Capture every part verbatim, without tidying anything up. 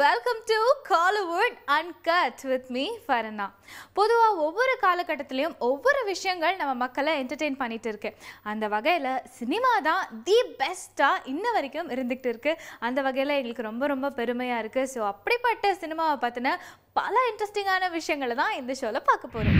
welcome to Kollywood Uncut with me, Farana. பொதுவா ஒவ்வொரு காலகட்டத்திலயும் ஒவ்வொரு விஷயங்கள் நம்ம மக்களை என்டர்டெயின் பண்ணிட்டு இருக்கு. அந்த வகையில சினிமா தான் தி பெஸ்டா இன்ன வரைக்கும் இருந்துகிட்டு இருக்கு. அந்த வகையில எங்களுக்கு ரொம்ப ரொம்ப பெருமையா இருக்கு. ஸோ அப்படிப்பட்ட சினிமாவை பத்தின பல இன்ட்ரெஸ்டிங்கான விஷயங்களை தான் இந்த ஷோல பார்க்க போறோம்.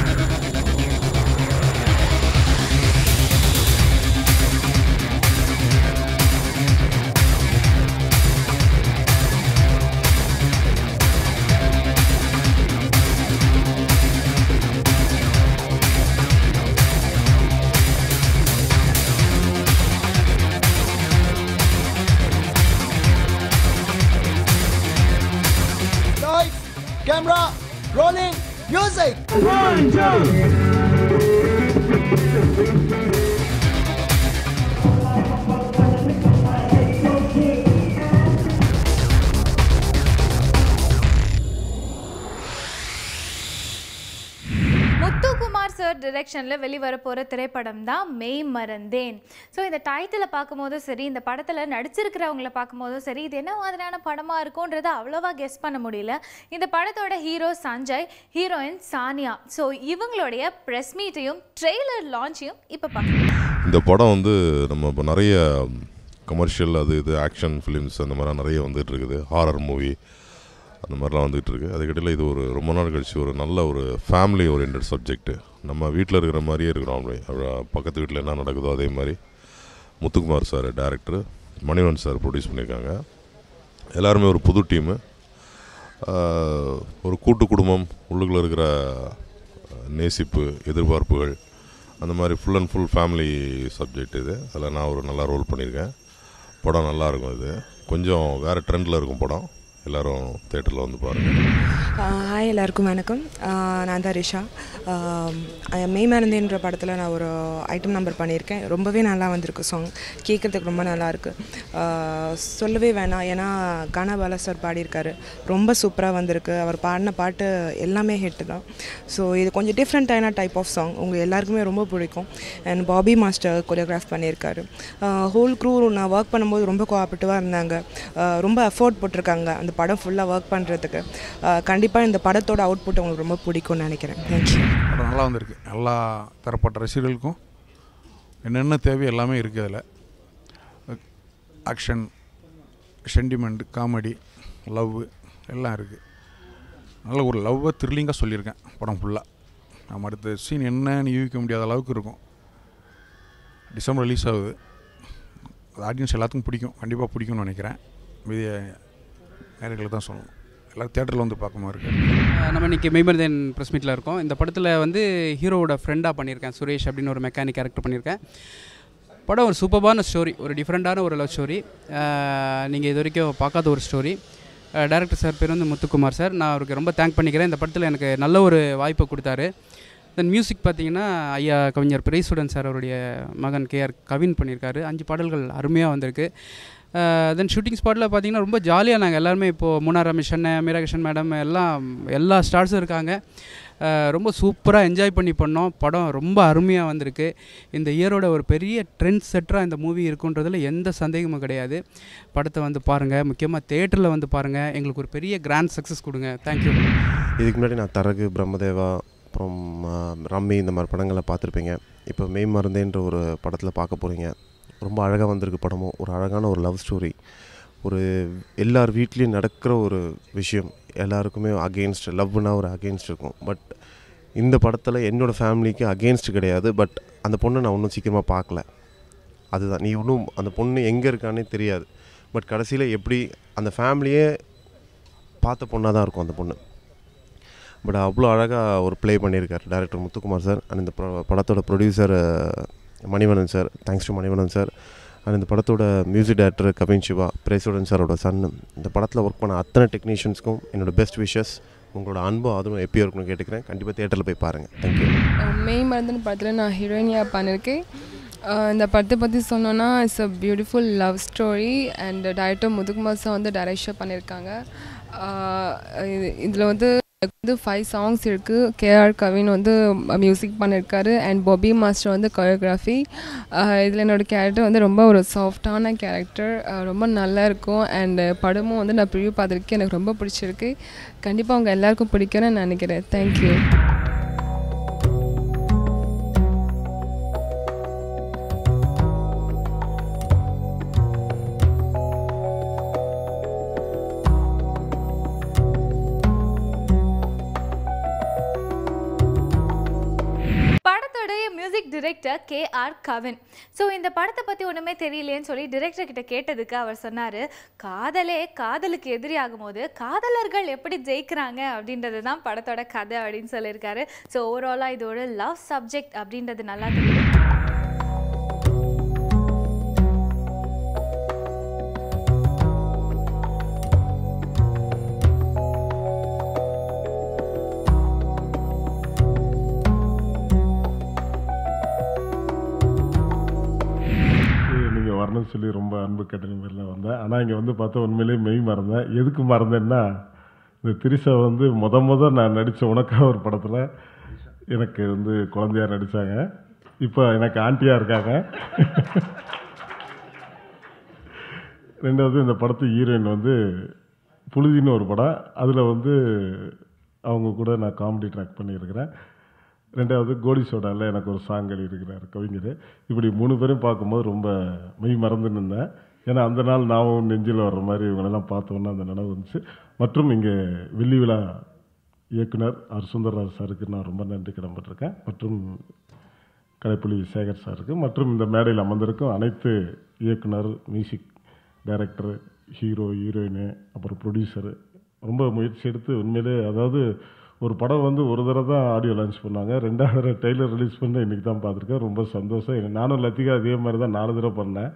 Camera, rolling, music. One, two. Sir டைரக்ஷனில் வெளிவர போகிற திரைப்படம் தான் மெய் மறந்தேன். ஸோ இந்த டைட்டிலை பார்க்கும்போதும் சரி, இந்த படத்தில் நடிச்சிருக்கிறவங்களை பார்க்கும்போதும் சரி, இது என்ன மாதிரியான படமாக இருக்கும்ன்றதை அவ்வளோவா கெஸ் பண்ண முடியல. இந்த படத்தோட hero Sania, heroine Saniya. So இவங்களுடைய ப்ரெஸ் மீட்டையும் ட்ரெய்லர் லான்ச்சையும் இப்போ பார்க்கலாம். இந்த படம் வந்து நம்ம இப்போ நிறைய கமர்ஷியல் அது இது ஆக்ஷன் ஃபிலிம்ஸ் அந்த மாதிரிலாம் நிறைய வந்துகிட்டு இருக்குது, ஹாரர் மூவி அந்த மாதிரிலாம் வந்துகிட்டு இருக்குது. அதுக்கிடையில் இது ஒரு ரொம்ப நாள் கழிச்சு ஒரு நல்ல ஒரு ஃபேமிலி ஓரியன்ட் சப்ஜெக்ட்டு. நம்ம வீட்டில் இருக்கிற மாதிரியே இருக்கிறோம். அப்படி பக்கத்து வீட்டில் என்ன நடக்குதோ அதே மாதிரி Muthukumar sir director, Manivan sir produce பண்ணியிருக்காங்க. எல்லாருமே ஒரு புது டீமு, ஒரு கூட்டு குடும்பம், உள்ளுக்குள்ளே இருக்கிற நேசிப்பு, எதிர்பார்ப்புகள், அந்த மாதிரி full and full family subject இது. அதில் நான் ஒரு நல்லா ரோல் பண்ணியிருக்கேன். படம் நல்லாயிருக்கும். இது கொஞ்சம் வேறு ட்ரெண்டில் இருக்கும் படம். எல்லோரும் தேட்டரில் வந்து பாருங்கள். ஹாய், எல்லாருக்கும் வணக்கம். நான் தான் ரிஷா. மெய் மறந்தேன்ற படத்தில் நான் ஒரு ஐட்டம் நம்பர் பண்ணியிருக்கேன். ரொம்பவே நல்லா வந்திருக்கு. சாங் கேட்குறதுக்கு ரொம்ப நல்லாயிருக்கு. சொல்லவே வேணாம், ஏன்னா கானா பாலா சார் பாடியிருக்காரு. ரொம்ப சூப்பராக வந்திருக்கு. அவர் பாடின பாட்டு எல்லாமே ஹிட்டு தான். ஸோ இது கொஞ்சம் டிஃப்ரெண்ட்டான டைப் ஆஃப் சாங், உங்கள் எல்லாருக்குமே ரொம்ப பிடிக்கும். அண்ட் பாபி மாஸ்டர் கொரியோகிராஃப் பண்ணியிருக்காரு. ஹோல் க்ரூ நான் ஒர்க் பண்ணும்போது ரொம்ப கோஆப்ரேட்டிவாக இருந்தாங்க. ரொம்ப எஃபோர்ட் போட்டிருக்காங்க அந்த படம் ஃபுல்லாக ஒர்க் பண்ணுறதுக்கு. கண்டிப்பாக இந்த படத்தோட அவுட்புட் உங்களுக்கு ரொம்ப பிடிக்கும்னு நினைக்கிறேன். தேங்க்யூ. படம் நல்லா வந்திருக்கு. எல்லா தரப்பட்ட ரசிகர்களுக்கும் என்னென்ன தேவை எல்லாமே இருக்குது. அதில் ஆக்ஷன், சென்டிமெண்ட், காமெடி, லவ் எல்லாம் இருக்குது. நல்ல ஒரு லவ்வை த்ரில்லிங்காக சொல்லியிருக்கேன் படம் ஃபுல்லாக. நம்ம அடுத்த சீன் என்னன்னு யூகிக்க முடியாத அளவுக்கு இருக்கும். டிசம்பர் ரிலீஸ் ஆகுது. அது ஆடியன்ஸ் எல்லாத்துக்கும் பிடிக்கும், கண்டிப்பாக பிடிக்கும்னு நினைக்கிறேன். மீதிய நேரங்களை தான் சொல்லணும். எல்லோரும் தேட்டரில் வந்து பார்க்குமா இருக்குது. நம்ம இன்றைக்கி மெய் மறந்தேன் ப்ரெஸ் மீட்டில் இருக்கோம். இந்த படத்தில் வந்து ஹீரோவோட ஃப்ரெண்டாக பண்ணியிருக்கேன். சுரேஷ் அப்படின்னு ஒரு மெக்கானிக் கேரக்டர் பண்ணியிருக்கேன். படம் ஒரு சூப்பர்பான ஸ்டோரி, ஒரு டிஃப்ரெண்ட்டான ஒரு லவ் ஸ்டோரி. நீங்கள் இது வரைக்கும் பார்க்காத ஒரு ஸ்டோரி. டைரக்டர் சார் பேர் வந்து முத்துக்குமார் சார். நான் அவருக்கு ரொம்ப தேங்க் பண்ணிக்கிறேன். இந்த படத்தில் எனக்கு நல்ல ஒரு வாய்ப்பை கொடுத்தாரு. தென் மியூசிக் பார்த்தீங்கன்னா ஐயா கவிஞர் பிரைசுடன் சார் அவருடைய மகன் கே ஆர் கவின் பண்ணியிருக்காரு. அஞ்சு பாடல்கள் அருமையாக வந்திருக்கு. தென் ஷூட்டிங் ஸ்பாட்டில் பார்த்தீங்கன்னா ரொம்ப ஜாலியாக நாங்கள் எல்லாருமே இப்போது முனா ரமேஷ் அண்ணன், மீராகிருஷ்ணன் மேடம் எல்லாம் எல்லா ஸ்டார்ஸும் இருக்காங்க. ரொம்ப சூப்பராக என்ஜாய் பண்ணி பண்ணோம். படம் ரொம்ப அருமையாக வந்திருக்கு. இந்த இயரோட ஒரு பெரிய ட்ரெண்ட் செட்டராக இந்த மூவி இருக்குன்றதில் எந்த சந்தேகமும் கிடையாது. படத்தை வந்து பாருங்கள், முக்கியமாக தேட்டரில் வந்து பாருங்கள். எங்களுக்கு ஒரு பெரிய கிராண்ட் சக்ஸஸ் கொடுங்க. தேங்க்யூ. இதுக்கு முன்னாடி நான் தரகு, பிரம்மதேவா, அப்புறம் ரம்மி இந்த மாதிரி படங்களை பார்த்துருப்பீங்க. இப்போ மெய் மறந்தேன்ற ஒரு படத்தில் பார்க்க போகிறீங்க. ரொம்ப அழகாக வந்திருக்கு படமும். ஒரு அழகான ஒரு லவ் ஸ்டோரி, ஒரு எல்லார் வீட்லேயும் நடக்கிற ஒரு விஷயம். எல்லாருக்குமே அகெயின்ஸ்ட் லவ்னா ஒரு அகெயின்ஸ்ட் இருக்கும். பட் இந்த படத்தில் என்னோடய ஃபேமிலிக்கு அகெயின்ஸ்ட் கிடையாது. பட் அந்த பொண்ணை நான் இன்னும் சீக்கிரமாக பார்க்கல. அதுதான், நீ இன்னும் அந்த பொண்ணு எங்கே இருக்கானே தெரியாது. பட் கடைசியில் எப்படி அந்த ஃபேமிலியே பார்த்த பொண்ணாக தான் இருக்கும் அந்த பொண்ணு. பட் அவ்வளோ அழகாக ஒரு ப்ளே பண்ணியிருக்கார் டைரக்டர் முத்துக்குமார் சார். அண்ட் இந்த படத்தோட producer Manivannan sir. Thanks to Manivannan sir. And இந்த படத்தோட மியூசிக் டைரக்டர் கவின் சிவா, பிரேசுடன் சாரோட சன். இந்த படத்தில் ஒர்க் பண்ண அத்தனை டெக்னீஷியன்ஸ்க்கும் என்னோடய பெஸ்ட் விஷஸ். உங்களோட அன்பும் அதுவும் எப்பயும் இருக்கணும்னு கேட்டுக்கிறேன். கண்டிப்பாக தேட்டரில் போய் பாருங்கள். தேங்க்யூ. மெய் மறந்தேன் படத்தில் நான் ஹீரோயினியாக பண்ணியிருக்கேன். இந்த படத்தை பற்றி சொன்னோன்னா it's a beautiful love story. And director Muthukumar sir வந்து டைரக்ஷன் பண்ணியிருக்காங்க. இதில் வந்து வந்து ஃபைவ் சாங்ஸ் இருக்குது. கேஆர் கவின் வந்து மியூசிக் பண்ணியிருக்காரு அண்ட் பாபி மாஸ்டர் வந்து கொரியோகிராஃபி. இதில் என்னோடய கேரக்டர் வந்து ரொம்ப ஒரு சாஃப்டான கேரக்டர், ரொம்ப நல்லா இருக்கும். அண்ட் படமும் வந்து நான் ப்ரிவ்யூ பார்த்துருக்கேன், எனக்கு ரொம்ப பிடிச்சிருக்கு. கண்டிப்பாக அவங்க எல்லாருக்கும் பிடிக்கும்னு நான் நினைக்கிறேன். Thank you. Music director K R Kavin. So இந்த படத்தை பற்றி ஒன்றுமே தெரியலேன்னு சொல்லி டிரெக்டர் கிட்ட கேட்டதுக்கு அவர் சொன்னார், காதலே காதலுக்கு எதிரி ஆகும்போது காதலர்கள் எப்படி ஜெயிக்கிறாங்க அப்படின்றது தான் படத்தோட கதை அப்படின்னு சொல்லியிருக்காரு. ஸோ ஓவராலாக இது ஒரு லவ் சப்ஜெக்ட் அப்படின்றது நல்லா தெரியும். வரணும்னு சொல்லி ரொம்ப அன்பு கட்டணி மாதிரிலாம் வந்தேன். ஆனால் இங்கே வந்து பார்த்தா உண்மையிலேயே மெய் மறந்தேன். எதுக்கு மறந்தேன்னா, இந்த திரிசா வந்து முத முத நான் நடித்த உனக்கா ஒரு படத்தில் எனக்கு வந்து குழந்தையாக நடித்தாங்க. இப்போ எனக்கு ஆண்டியாக இருக்காங்க. ரெண்டாவது இந்த படத்து ஹீரோயின் வந்து புழுதின்னு ஒரு படம், அதில் வந்து அவங்க கூட நான் காமெடி ட்ராக் பண்ணியிருக்கிறேன். ரெண்டாவது கோடி சோடாவில் எனக்கு ஒரு சாங் எழுதியிருக்கிறார் கவிஞர். இப்படி மூணு பேரும் பார்க்கும்போது ரொம்ப மெய் மறந்து நின்றேன். ஏன்னா அந்த நாள் நான் நெஞ்சில் வர்ற மாதிரி இவங்களெல்லாம் பார்த்தோன்னா அந்த நினைவு வந்துச்சு. மற்றும் இங்கே வெள்ளி விழா இயக்குனர் ஆர் சுந்தரராஜ் சாருக்கு நான் ரொம்ப நன்றி கடன்பட்டிருக்கேன். மற்றும் கலைப்புலி சேகர் சாருக்கு மற்றும் இந்த மேடையில் அமர்ந்திருக்கும் அனைத்து இயக்குனர், மியூசிக் டைரக்டர், ஹீரோ, ஹீரோயின், அப்புறம் ப்ரொடியூசரு ரொம்ப முயற்சி எடுத்து உண்மையிலே, அதாவது ஒரு படம் வந்து ஒரு தடவை தான் ஆடியோ லான்ச் பண்ணாங்க, ரெண்டாவது தடவை ட்ரெய்லர் ரிலீஸ் பண்ண இன்றைக்கி தான் பார்த்துருக்கேன். ரொம்ப சந்தோஷம். நானும் லத்திகா அதே மாதிரி தான் நாலு தடவை பண்ணேன்.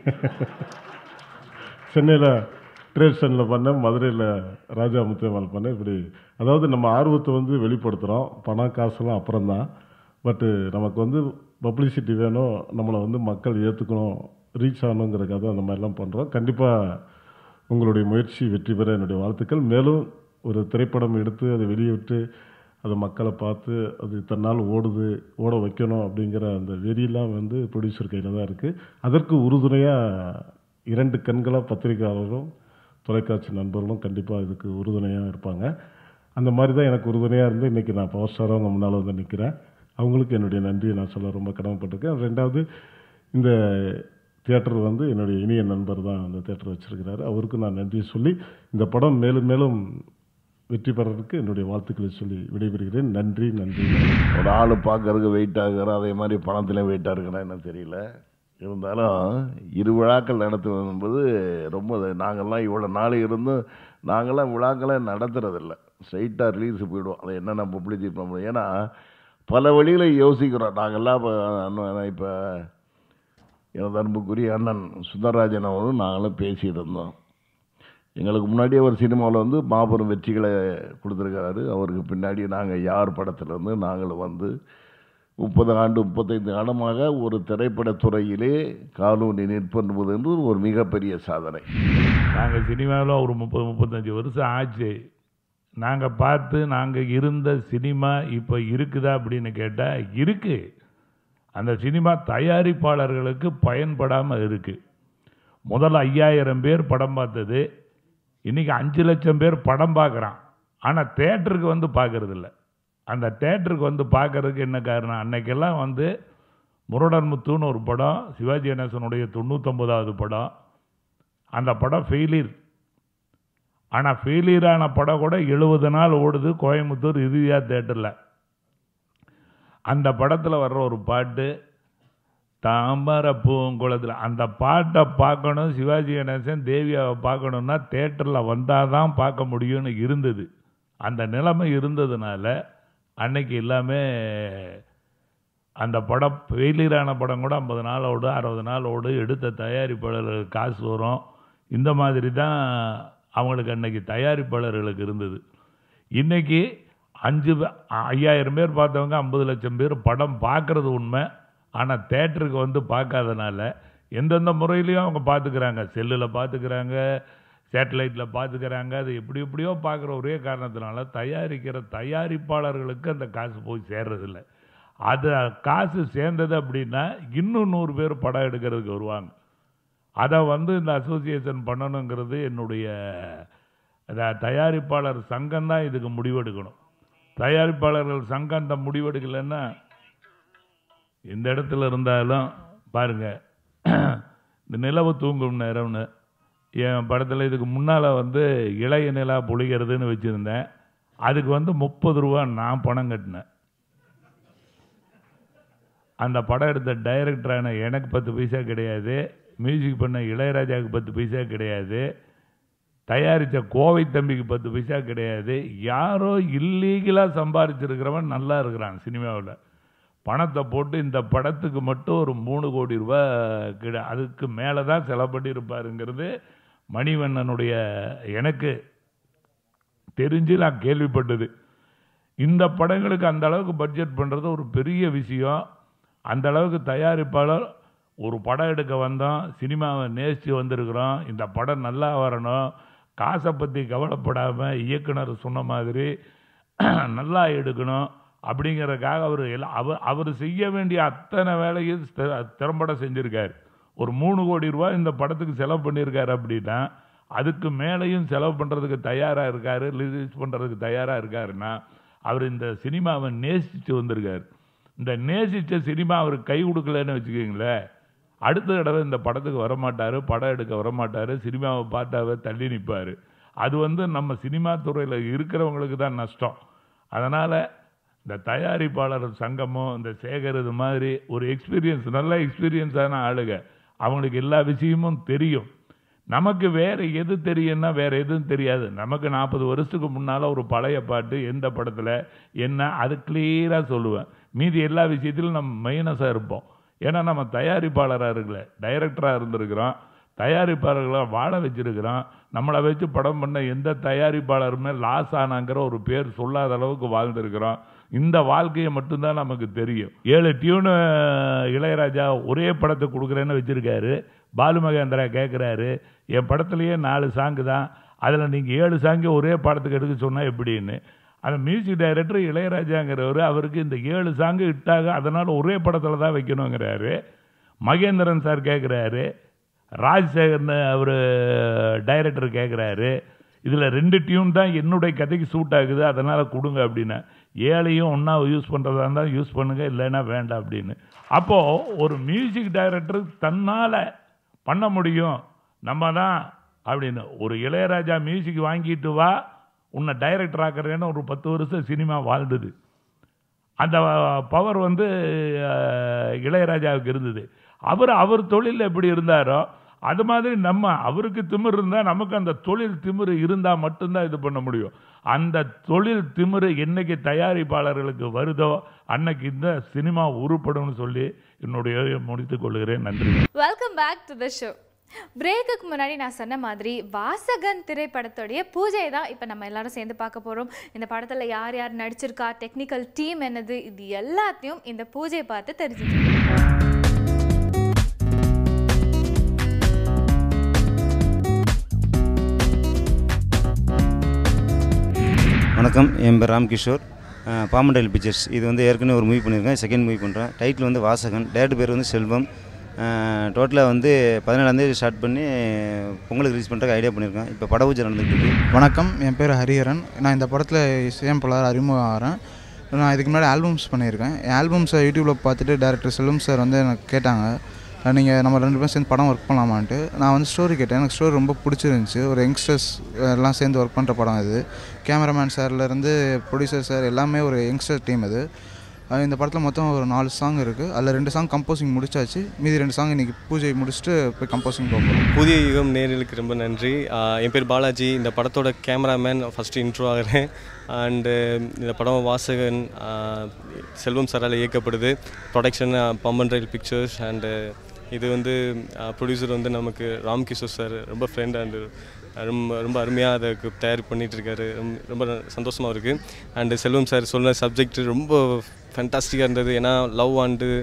சென்னையில் ட்ரேட் சென்டரில் பண்ணேன், மதுரையில் ராஜா முத்தேமால் பண்ணேன். இப்படி அதாவது நம்ம ஆர்வத்தை வந்து வெளிப்படுத்துகிறோம். பணம் காசுலாம் அப்புறம்தான். பட்டு நமக்கு வந்து பப்ளிசிட்டி வேணும், நம்மளை வந்து மக்கள் ஏற்றுக்கணும், ரீச் ஆகணுங்கிறதுக்காக அந்த மாதிரிலாம் பண்ணுறோம். கண்டிப்பாக உங்களுடைய முயற்சி வெற்றி பெற என்னுடைய வாழ்த்துக்கள். மேலும் ஒரு திரைப்படம் எடுத்து அதை வெளியிட்டு அதை மக்களை பார்த்து அது இத்தனை நாள் ஓடுது, ஓட வைக்கணும் அப்படிங்கிற அந்த வெறியெல்லாம் வந்து ப்ரொடியூசர் கையில் தான் இருக்குது. அதற்கு உறுதுணையாக இரண்டு கண்களாக பத்திரிகையாளரும் தொலைக்காட்சி நண்பர்களும் கண்டிப்பாக இதுக்கு உறுதுணையாக இருப்பாங்க. அந்த மாதிரி தான் எனக்கு உறுதுணையாக இருந்து இன்றைக்கி நான் பவர் ஸ்டாராக அவங்க முன்னால் வந்து நிற்கிறேன். அவங்களுக்கு என்னுடைய நன்றியை நான் சொல்ல ரொம்ப கடமைப்பட்டிருக்கேன். ரெண்டாவது, இந்த தியேட்டர் வந்து என்னுடைய இனிய நண்பர் தான் அந்த தியேட்டர் வச்சுருக்கிறாரு. அவருக்கு நான் நன்றியை சொல்லி இந்த படம் மேலும் மேலும் வெற்றி பெறறதுக்கு என்னுடைய வாழ்த்துக்களை சொல்லி விடைபெறுகிறேன். நன்றி நன்றி. ஒரு ஆள் பார்க்கறதுக்கு வெயிட் ஆகுறோம், அதே மாதிரி பணத்திலையும் வெயிட்டாக இருக்கிறேன் என்ன தெரியல. இருந்தாலும் இரு விழாக்கள் நடத்துவது என்பது ரொம்ப, நாங்கள்லாம் இவ்வளோ நாள் இருந்தும் நாங்கள்லாம் விழாக்களை நடத்துறதில்ல, ஸ்ட்ரைட்டாக ரிலீஸு போயிடுவோம். அதை என்னென்ன பப்ளிசிட்டி பண்ண முடியும். ஏன்னா பல வழியில் யோசிக்கிறோம் நாங்கள்லாம். இப்போ இப்போ எனது அன்புக்குரிய அண்ணன் சுந்தரராஜன் அவரும் நாங்களும் பேசிகிட்டு இருந்தோம். எங்களுக்கு முன்னாடியே ஒரு சினிமாவில் வந்து மாபெரும் வெற்றிகளை கொடுத்துருக்காரு. அவருக்கு பின்னாடி நாங்கள் யார் படத்துலேருந்து நாங்கள் வந்து முப்பது ஆண்டு முப்பத்தைந்து ஆண்டமாக ஒரு திரைப்படத்துறையிலே காலூன்றி நிற்பது என்று ஒரு மிகப்பெரிய சாதனை. நாங்கள் சினிமாவில் ஒரு முப்பது முப்பத்தஞ்சு வருஷம் ஆச்சு. நாங்கள் பார்த்து நாங்கள் இருந்த சினிமா இப்போ இருக்குதா அப்படின்னு கேட்டால் இருக்குது. அந்த சினிமா தயாரிப்பாளர்களுக்கு பயன்படாமல் இருக்குது. முதல்ல ஐயாயிரம் பேர் படம் பார்த்தது, இன்றைக்கி அஞ்சு லட்சம் பேர் படம் பார்க்குறான். ஆனால் தேட்டருக்கு வந்து பார்க்குறதில்ல. அந்த தேட்டருக்கு வந்து பார்க்குறதுக்கு என்ன காரணம்? அன்னைக்கெல்லாம் வந்து முரடன் முத்துன்னு ஒரு படம், சிவாஜி கணேசனுடைய தொண்ணூத்தொம்பதாவது படம். அந்த படம் ஃபெயிலியர். ஆனால் ஃபெயிலியரான படம் கூட எழுபது நாள் ஓடுது கோயம்புத்தூர் இறுதியா தேட்டரில். அந்த படத்தில் வர்ற ஒரு பாட்டு தாமர பூங்குளத்தில், அந்த பாட்டை பார்க்கணும், சிவாஜி கணேசன் தேவியாவை பார்க்கணுன்னா தேட்டரில் வந்தால் தான் பார்க்க முடியும்னு இருந்தது. அந்த நிலைமை இருந்ததுனால அன்னைக்கு எல்லாமே அந்த படம் ஃபெயிலியரான படம் கூட ஐம்பது நாள் ஓடு, அறுபது நாள் ஓடு, எடுத்த தயாரிப்பாளர்களுக்கு காசு வரும். இந்த மாதிரி தான் அவங்களுக்கு அன்னைக்கு தயாரிப்பாளர்களுக்கு இருந்தது. இன்றைக்கி அஞ்சு ஐயாயிரம் பேர் பார்த்தவங்க ஐம்பது லட்சம் பேர் படம் பார்க்குறது உண்மை. ஆனால் தேட்டருக்கு வந்து பார்க்காதனால எந்தெந்த முறையிலையும் அவங்க பார்த்துக்கிறாங்க. செல்லில் பார்த்துக்கிறாங்க, சேட்டலைட்டில் பார்த்துக்கிறாங்க. அது எப்படி எப்படியோ பார்க்குற ஒரே காரணத்தினால தயாரிக்கிற தயாரிப்பாளர்களுக்கு அந்த காசு போய் சேர்றதில்ல. அது காசு சேர்ந்தது அப்படின்னா இன்னும் நூறு பேர் படம் எடுக்கிறதுக்கு வருவாங்க. அதை வந்து இந்த அசோசியேஷன் பண்ணணுங்கிறது என்னுடைய தயாரிப்பாளர் சங்கம் தான் இதுக்கு முடிவெடுக்கணும். தயாரிப்பாளர்கள் சங்கம் அந்த முடிவெடுக்கலைன்னா இந்த இடத்துல இருந்தாலும் பாருங்கள், இந்த நிலவு தூங்கும் நேரம்னு என் படத்தில் இதுக்கு முன்னால் வந்து இளைய நிலா பொழிகிறதுன்னு வச்சுருந்தேன். அதுக்கு வந்து முப்பது ரூபா நான் பணம் கட்டினேன். அந்த படம் எடுத்த டைரக்டரான எனக்கு பத்து பைசா கிடையாது, மியூசிக் பண்ண இளையராஜாவுக்கு பத்து பைசா கிடையாது, தயாரித்த கோவை தம்பிக்கு பத்து பைசா கிடையாது. யாரோ இல்லீகலாக சம்பாதிச்சிருக்கிறவன் நல்லா இருக்கிறான் சினிமாவில். பணத்தை போட்டு இந்த படத்துக்கு மட்டும் ஒரு மூணு கோடி ரூபா கிட அதுக்கு மேலே தான் செலவு பண்ணியிருப்பாருங்கிறது மணிவண்ணனுடைய எனக்கு தெரிஞ்சு நான் கேள்விப்பட்டது. இந்த படங்களுக்கு அந்த அளவுக்கு பட்ஜெட் பண்ணுறது ஒரு பெரிய விஷயம். அந்த அளவுக்கு தயாரிப்பாளர் ஒரு படம் எடுக்க வந்தோம், சினிமாவை நேசித்து வந்திருக்கிறோம், இந்த படம் நல்லா வரணும், காசை பற்றி கவலைப்படாமல் இயக்குனர் சொன்ன மாதிரி நல்லா எடுக்கணும் அப்படிங்கிறதுக்காக அவர் எல்லாம் அவர் அவர் செய்ய வேண்டிய அத்தனை வேலையும் திறம்பட செஞ்சுருக்கார். ஒரு மூணு கோடி ரூபாய் இந்த படத்துக்கு செலவு பண்ணியிருக்காரு அப்படின்னா அதுக்கு மேலேயும் செலவு பண்ணுறதுக்கு தயாராக இருக்கார், ரிலீஸ் பண்ணுறதுக்கு தயாராக இருக்காருன்னா அவர் இந்த சினிமாவை நேசித்து வந்திருக்கார். இந்த நேசித்த சினிமா அவருக்கு கை கொடுக்கலன்னு வச்சுக்கிங்களேன், அடுத்த தடவை இந்த படத்துக்கு வரமாட்டார், படம் எடுக்க வரமாட்டார், சினிமாவை பார்த்தாவே தள்ளி நிற்பார். அது வந்து நம்ம சினிமா துறையில் இருக்கிறவங்களுக்கு தான் நஷ்டம். அதனால் இந்த தயாரிப்பாளர் சங்கமும் இந்த சேகர் இது மாதிரி ஒரு எக்ஸ்பீரியன்ஸ் நல்ல எக்ஸ்பீரியன்ஸான ஆளுங்க, அவங்களுக்கு எல்லா விஷயமும் தெரியும். நமக்கு வேறு எது தெரியும்னா வேறு எதுவும் தெரியாது. நமக்கு நாற்பது வருஷத்துக்கு முன்னால் ஒரு பழைய பாட்டு எந்த படத்தில் என்ன அது கிளியராக சொல்லுவேன். மீதி எல்லா விஷயத்திலும் நம்ம மைனஸாக இருப்போம். ஏன்னா நம்ம தயாரிப்பாளராக இருக்கல, டைரக்டராக இருந்திருக்கிறோம், தயாரிப்பாளர்களை வாழ வச்சுருக்கிறோம். நம்மளை வச்சு படம் பண்ண எந்த தயாரிப்பாளருமே லாஸ் ஆனாங்கிற ஒரு பேர் சொல்லாத அளவுக்கு வாழ்ந்துருக்கிறோம். இந்த வாழ்க்கையை மட்டும்தான் நமக்கு தெரியும். ஏழு டியூனு இளையராஜா ஒரே படத்தை கொடுக்குறேன்னு வச்சுருக்காரு. பாலு மகேந்திரா கேட்குறாரு, என் படத்துலையே நாலு சாங்கு தான், அதில் நீங்கள் ஏழு சாங்கு ஒரே படத்துக்கு எடுக்க சொன்னால் எப்படின்னு. அந்த மியூசிக் டைரக்டர் இளையராஜாங்கிறவர் அவருக்கு இந்த ஏழு சாங்கு இட்டாக அதனால் ஒரே படத்தில் தான் வைக்கணுங்கிறாரு. மகேந்திரன் சார் கேட்குறாரு, ராஜசேகர்னு அவர் டைரக்டர் கேட்குறாரு, இதில் ரெண்டு டியூன் தான் என்னுடைய கதைக்கு சூட் ஆகுது அதனால் கொடுங்க அப்படின்னா, ஏழையும் ஒன்றா யூஸ் பண்ணுறதா இருந்தால் யூஸ் பண்ணுங்கள், இல்லைன்னா வேண்டாம் அப்படின்னு. அப்போது ஒரு மியூசிக் டைரக்டர் தன்னால் பண்ண முடியும் நம்ம தான் அப்படின்னு. ஒரு இளையராஜா மியூசிக் வாங்கிட்டு வா உன்னை டைரக்டர் ஆக்குறேன்னு ஒரு பத்து வருஷம் சினிமா வாழ்ந்தது. அந்த பவர் வந்து இளையராஜாவுக்கு இருந்தது. அவர் அவர் தொழில் எப்படி இருந்தாரோ அது மாதிரி நம்ம அவருக்கு திமிர் இருந்தால் நமக்கு அந்த தொழில் திமிர் இருந்தால் மட்டும்தான் இது பண்ண முடியும். அந்த தொழில் திமிர் என்னைக்கு தயாரிப்பாளர்களுக்கு வருதோ அன்னைக்கு இந்த சினிமா உருப்படும்னு சொல்லி என்னுடைய முடித்துக் கொள்கிறேன். நன்றி. Welcome back to the show. பிரேக்குக்கு முன்னாடி நான் சொன்ன மாதிரி வாசகன் திரைப்படத்துடைய பூஜை தான் இப்போ நம்ம எல்லாரும் சேர்ந்து பார்க்க போகிறோம். இந்த படத்தில் யார் யார் நடிச்சிருக்கா, டெக்னிக்கல் டீம் என்னது, இது எல்லாத்தையும் இந்த பூஜையை பார்த்து தெரிஞ்சுக்கணும். வணக்கம், என் பேர் ராம்கிஷோர், பாமண்டைல் பிக்சர்ஸ். இது வந்து ஏற்கனவே ஒரு மூவி பண்ணியிருக்கேன், செகண்ட் மூவி பண்ணுறேன். டைட்டில் வந்து வாசகன், டேரக்டர் பேர் வந்து செல்வம். டோட்டலாக வந்து பதினேழாந்தேதி ஸ்டார்ட் பண்ணி பொங்கலுக்கு ரிலீஸ் பண்ணுறதுக்கு ஐடியா பண்ணியிருக்கேன். இப்போ பட பூஜை நடந்துகிட்டு இருக்கு. வணக்கம், என் பேர் ஹரிஹரன். நான் இந்த படத்தில் இசையமைப்பாளர் அறிமுகம் ஆகிறேன். நான் இதுக்கு முன்னாடி ஆல்பம்ஸ் பண்ணியிருக்கேன். என் ஆல்பம்ஸை யூடியூப்பில் பார்த்துட்டு டேரக்டர் செல்வம் சார் வந்து எனக்கு கேட்டாங்க, நீங்கள் நம்ம ரெண்டு பேரும் சேர்ந்து படம் ஒர்க் பண்ணலாமான்ட்டு. நான் வந்து ஸ்டோரி கேட்டேன், எனக்கு ஸ்டோரி ரொம்ப பிடிச்சிருந்துச்சி. ஒரு யங்ஸ்டர்ஸ் எல்லாம் சேர்ந்து ஒர்க் பண்ணுற படம் இது. கேமராமேன் சார்லேருந்து ப்ரொடியூசர் சார் எல்லாமே ஒரு யங்ஸ்டர் டீம் இது. இந்த படத்தில் மொத்தம் ஒரு நாலு சாங் இருக்குது. அதில் ரெண்டு சாங் கம்போசிங் முடிச்சாச்சு, மீதி ரெண்டு சாங் இன்றைக்கி பூஜை முடிச்சுட்டு போய் கம்போசிங் போகிறோம். புதிய யுகம் நேர்களுக்கு ரொம்ப நன்றி. என் பேர் பாலாஜி, இந்த படத்தோட கேமராமேன். ஃபஸ்ட்டு இன்ட்ரோ ஆகிறேன். அண்டு இந்த படம் வாசகன் செல்வம் சாரால் இயக்கப்படுது. Production Pamban rail pictures. And இது வந்து ப்ரொடியூசர் வந்து நமக்கு ராம்கிஷோர் சார், ரொம்ப ஃப்ரெண்ட் அண்டு ரொம்ப ரொம்ப அருமையாக அதுக்கு தயார் பண்ணிகிட்ருக்காரு. ரொம்ப ரொம்ப சந்தோஷமாக இருக்குது. அண்டு செல்வம் சார் சொன்ன சப்ஜெக்ட் ரொம்ப ஃபேண்டாஸ்டிக்காக இருந்தது. ஏன்னா லவ் அண்டு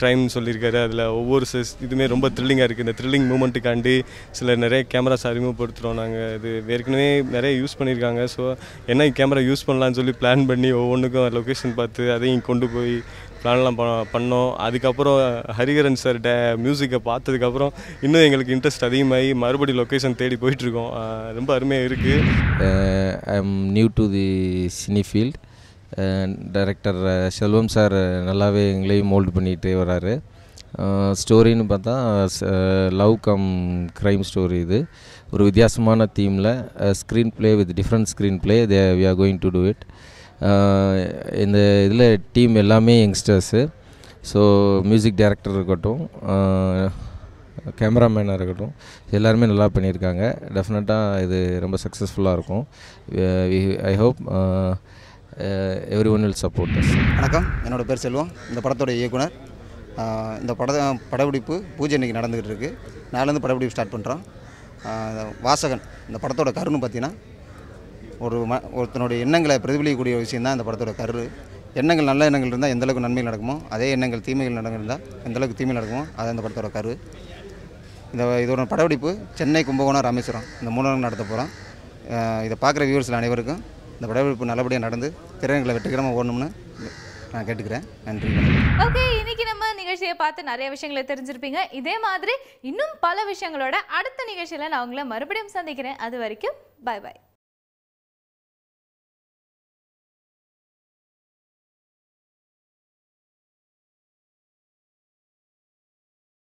க்ரைம் சொல்லியிருக்காரு. அதில் ஒவ்வொரு சிஸ் இதுவுமே ரொம்ப த்ரில்லிங்காக இருக்குது. இந்த த்ரில்லிங் மூமெண்ட்டுக்காண்டி சில நிறைய கேமராஸ் அறிமுகப்படுத்துகிறோம் நாங்கள். இது ஏற்கனவே நிறைய யூஸ் பண்ணியிருக்காங்க. ஸோ என்ன கேமரா யூஸ் பண்ணலான்னு சொல்லி பிளான் பண்ணி ஒவ்வொன்றுக்கும் லொக்கேஷன் பார்த்து அதையும் கொண்டு போய் பிளான்லாம் ப பண்ணோம். அதுக்கப்புறம் ஹரிஹரன் சார் டே மியூசிக்கை பார்த்ததுக்கப்புறம் இன்னும் எங்களுக்கு இன்ட்ரெஸ்ட் அதிகமாகி மறுபடியும் லொக்கேஷன் தேடி போயிட்டுருக்கோம். ரொம்ப அருமையாக இருக்குது. I am new to the cine field. Director Selvam sir நல்லாவே எங்களையும் மோல்டு பண்ணிகிட்டே வராரு. ஸ்டோரின்னு பார்த்தா லவ் கம் க்ரைம் ஸ்டோரி. இது ஒரு வித்தியாசமான தீமில் screen play with different screen play they we are going to do it. இந்த இதில் டீம் எல்லாமே யங்ஸ்டர்ஸு. ஸோ மியூசிக் டைரக்டர் இருக்கட்டும், கேமராமேனாக இருக்கட்டும், எல்லாருமே நல்லா பண்ணியிருக்காங்க. டெஃபினட்டாக இது ரொம்ப சக்ஸஸ்ஃபுல்லாக இருக்கும். I hope every one will support us. வணக்கம், என்னோடய பேர் செல்வம். இந்த படத்தோட இயக்குனர். இந்த பட படப்பிடிப்பு பூஜை இன்றைக்கி நடந்துக்கிட்டு இருக்குது. நாளிலேருந்து படப்பிடிப்பு ஸ்டார்ட் பண்ணுறோம். வாசகன் இந்த படத்தோட கருன்னு பார்த்தீங்கன்னா ஒரு ம ஒருத்தனுடைய எண்ணங்களை பிரதிபலிக்கக்கூடிய விஷயம் தான் இந்த படத்தோட கரு. எண்ணங்கள் நல்ல எண்ணங்கள் இருந்தால் எந்தளவுக்கு நன்மைகள் நடக்குமோ, அதே எண்ணங்கள் தீமைகள் நடங்கள் இருந்தால் எந்தளவுக்கு தீமைகள் நடக்குமோ அது அந்த படத்தோட கரு. இந்த இதோட படப்பிடிப்பு சென்னை, கும்பகோணம், ராமேஸ்வரம் இந்த மூணு நாள் நடத்த போகிறோம். இதை பார்க்குற வியூவர்ஸில் அனைவருக்கும் இந்த படப்பிடிப்பு நல்லபடியாக நடந்து திரையரங்களை வெற்றிகரமாக ஓடணும்னு நான் கேட்டுக்கிறேன். நன்றி. ஓகே, இன்னைக்கு நம்ம நிகழ்ச்சியை பார்த்து நிறைய விஷயங்களை தெரிஞ்சிருப்பீங்க. இதே மாதிரி இன்னும் பல விஷயங்களோட அடுத்த நிகழ்ச்சியில் நான் உங்களை மறுபடியும் சந்திக்கிறேன். அது வரைக்கும் பாய் பாய்.